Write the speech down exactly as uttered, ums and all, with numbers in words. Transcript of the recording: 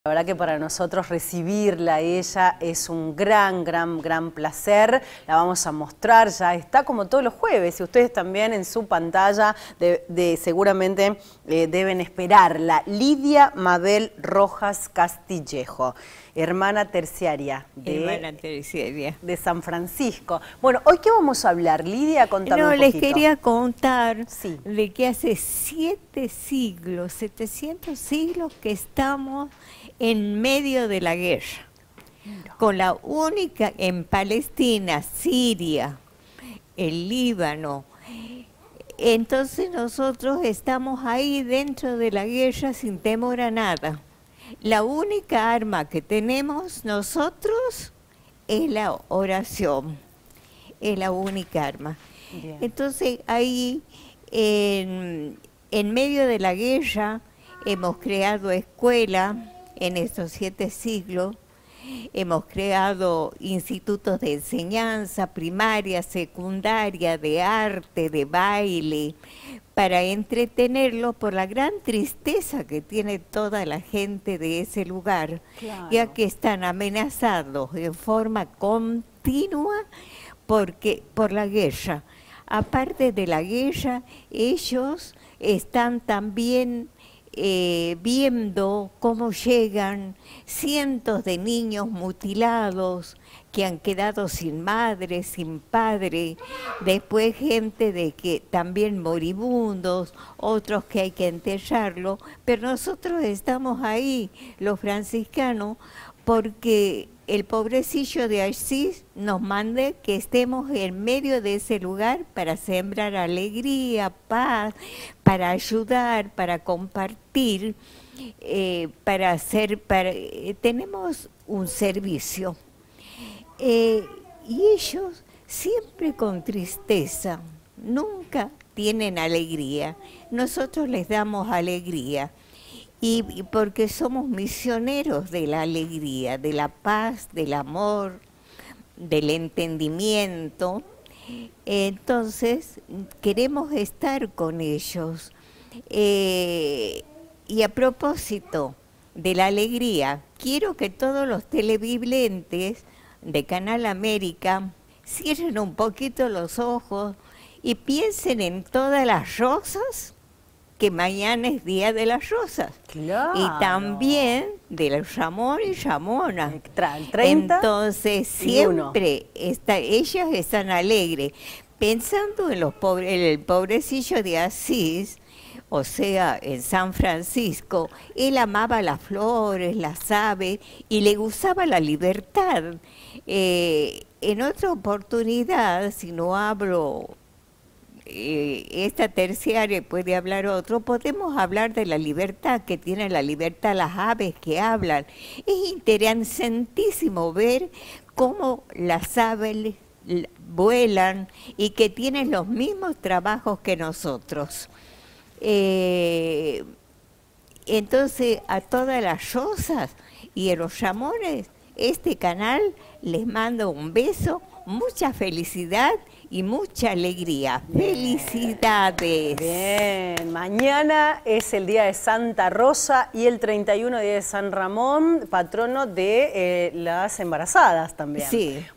La verdad que para nosotros recibirla a ella es un gran, gran, gran placer. La vamos a mostrar, ya está como todos los jueves. Y ustedes también en su pantalla de, de, seguramente eh, deben esperarla. Lidia Mabel Rojas Castillejo, hermana terciaria de, hermana terciaria. de San Francisco. Bueno, ¿hoy qué vamos a hablar, Lidia? Contame no, un poquito. les quería contar sí. de que hace siete siglos, setecientos siglos que estamos en medio de la guerra, no. con la única en Palestina, Siria, el Líbano. Entonces nosotros estamos ahí dentro de la guerra sin temor a nada. La única arma que tenemos nosotros es la oración, es la única arma. Bien. Entonces ahí en, en medio de la guerra hemos creado escuela. En estos siete siglos hemos creado institutos de enseñanza primaria, secundaria, de arte, de baile, para entretenerlos por la gran tristeza que tiene toda la gente de ese lugar, claro. ya que están amenazados en forma continua porque, por la guerra. Aparte de la guerra, ellos están también Eh, viendo cómo llegan cientos de niños mutilados que han quedado sin madre, sin padre, después gente de que también moribundos, otros que hay que enterrarlo, pero nosotros estamos ahí, los franciscanos, porque el pobrecillo de Asís nos manda que estemos en medio de ese lugar para sembrar alegría, paz, para ayudar, para compartir, eh, para hacer, para, eh, tenemos un servicio. Eh, y ellos siempre con tristeza, nunca tienen alegría. Nosotros les damos alegría. Y porque somos misioneros de la alegría, de la paz, del amor, del entendimiento. Entonces, queremos estar con ellos. Eh, y a propósito de la alegría, quiero que todos los televidentes de Canal América cierren un poquito los ojos y piensen en todas las rosas, que mañana es Día de las Rosas. Claro. Y también de los Ramón y Ramona. El treinta Entonces, siempre está, ellas están alegres. Pensando en, los pobre, en el pobrecillo de Asís, o sea, en San Francisco, él amaba las flores, las aves, y le gustaba la libertad. Eh, en otra oportunidad, si no hablo esta terciaria, puede hablar otro, podemos hablar de la libertad que tiene la libertad las aves que hablan. Es interesantísimo ver cómo las aves vuelan y que tienen los mismos trabajos que nosotros. Eh, entonces, a todas las rosas y a los ramones, este canal les mando un beso, mucha felicidad y mucha alegría. Bien. ¡Felicidades! Bien, mañana es el día de Santa Rosa y el treinta y uno día de San Ramón, patrono de eh, las embarazadas también. Sí.